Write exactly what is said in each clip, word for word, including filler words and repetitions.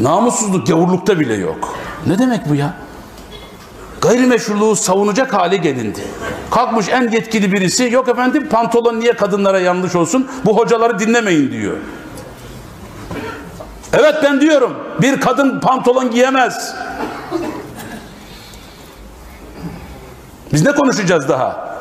Namussuzluk gavurlukta bile yok. Ne demek bu ya? Gayrimeşruluğu savunacak hale gelindi. Kalkmış en yetkili birisi, yok efendim pantolon niye kadınlara yanlış olsun, bu hocaları dinlemeyin diyor. Evet, ben diyorum bir kadın pantolon giyemez. Biz ne konuşacağız daha?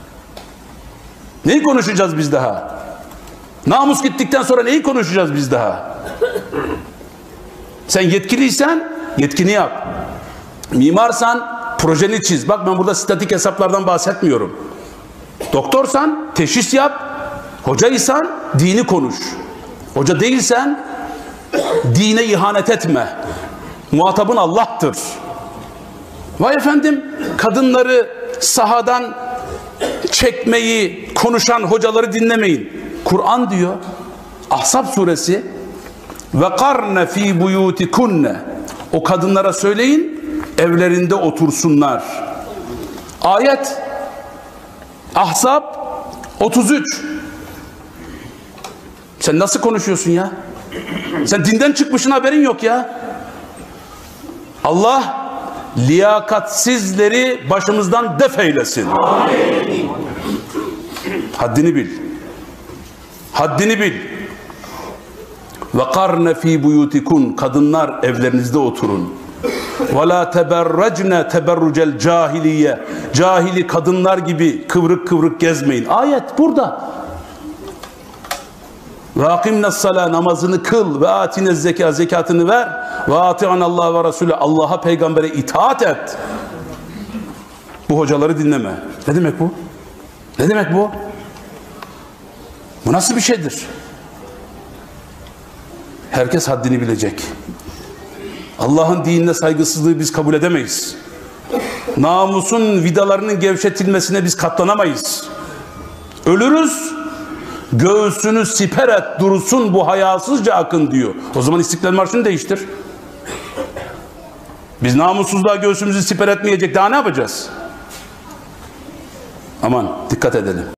Neyi konuşacağız biz daha? Namus gittikten sonra neyi konuşacağız biz daha? Sen yetkiliysen yetkini yap. Mimarsan projeni çiz. Bak, ben burada statik hesaplardan bahsetmiyorum. Doktorsan teşhis yap. Hocaysan dini konuş. Hoca değilsen dine ihanet etme. Muhatabın Allah'tır. Vay efendim, kadınları sahadan çekmeyi konuşan hocaları dinlemeyin. Kur'an diyor, Ahzab suresi, ve karne fi buyutikunne, o kadınlara söyleyin evlerinde otursunlar. Ayet Ahzab otuz üç. Sen nasıl konuşuyorsun ya? Sen dinden çıkmışsın, haberin yok ya. Allah liyakatsizleri başımızdan def eylesin. Amin. Haddini bil. Haddini bil. Ve karne fi buyutikun, kadınlar evlerinizde oturun. Ve la teberrecne teberrucel cahiliye, cahili kadınlar gibi kıvrık kıvrık gezmeyin. Ayet burada. Ve akimnes sala, namazını kıl, ve atine zeka, zekatını ver, ve ati'an Allah ve Resulü, Allah'a, peygambere itaat et. Bu hocaları dinleme. Ne demek bu? Ne demek bu? Bu nasıl bir şeydir? Herkes haddini bilecek. Allah'ın dinine saygısızlığı biz kabul edemeyiz. Namusun vidalarının gevşetilmesine biz katlanamayız. Ölürüz, göğsünü siper et dursun bu hayasızca akın diyor. O zaman İstiklal Marşı'nı değiştir. Biz namussuzluğa göğsümüzü siper etmeyecek, daha ne yapacağız? Aman dikkat edelim.